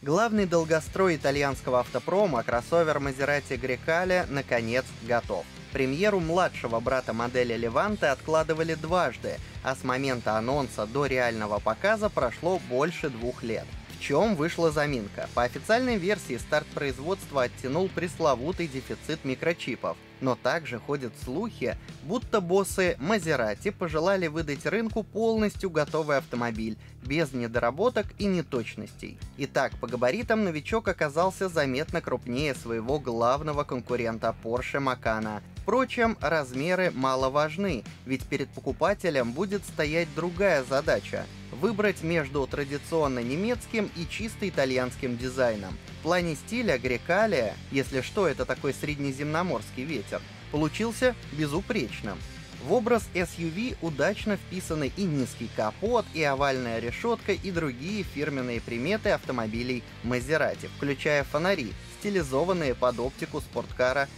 Главный долгострой итальянского автопрома, кроссовер Maserati Grecale, наконец готов. Премьеру младшего брата модели Леванте откладывали дважды, а с момента анонса до реального показа прошло больше 2 лет. В чем вышла заминка? По официальной версии старт производства оттянул пресловутый дефицит микрочипов, но также ходят слухи, будто боссы Maserati пожелали выдать рынку полностью готовый автомобиль, без недоработок и неточностей. Итак, по габаритам новичок оказался заметно крупнее своего главного конкурента Porsche Macan. Впрочем, размеры мало важны, ведь перед покупателем будет стоять другая задача – выбрать между традиционно немецким и чисто итальянским дизайном. В плане стиля Грекале, если что, это такой среднеземноморский ветер, получился безупречным. В образ SUV удачно вписаны и низкий капот, и овальная решетка, и другие фирменные приметы автомобилей Maserati, включая фонари, стилизованные под оптику спорткара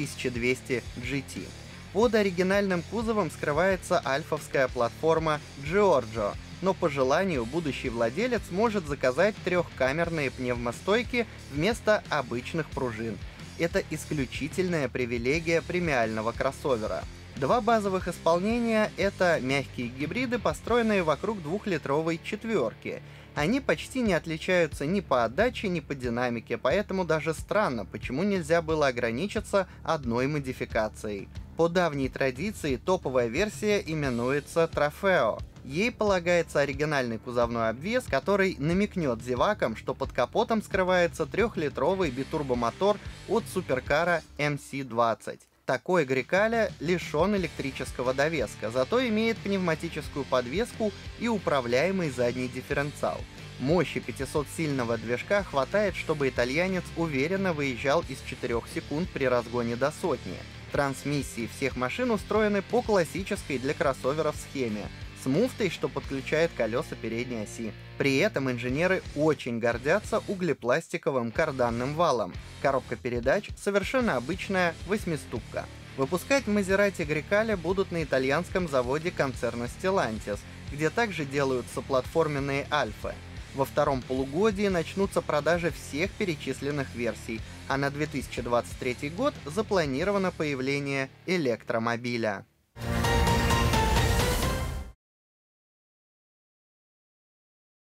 3200 GT. Под оригинальным кузовом скрывается альфовская платформа Giorgio, но по желанию будущий владелец может заказать трехкамерные пневмостойки вместо обычных пружин. Это исключительная привилегия премиального кроссовера. Два базовых исполнения — это мягкие гибриды, построенные вокруг 2-литровой четверки. Они почти не отличаются ни по отдаче, ни по динамике, поэтому даже странно, почему нельзя было ограничиться одной модификацией. По давней традиции топовая версия именуется Trofeo. Ей полагается оригинальный кузовной обвес, который намекнет зевакам, что под капотом скрывается 3-литровый битурбомотор от суперкара MC20. Такой Грекале лишен электрического довеска, зато имеет пневматическую подвеску и управляемый задний дифференциал. Мощи 500-сильного движка хватает, чтобы итальянец уверенно выезжал из 4 секунд при разгоне до сотни. Трансмиссии всех машин устроены по классической для кроссоверов схеме, с муфтой, что подключает колеса передней оси. При этом инженеры очень гордятся углепластиковым карданным валом. Коробка передач совершенно обычная 8-ступка. Выпускать Maserati Grecale будут на итальянском заводе концерна Stellantis, где также делаются платформенные Альфы. Во втором полугодии начнутся продажи всех перечисленных версий, а на 2023 год запланировано появление электромобиля.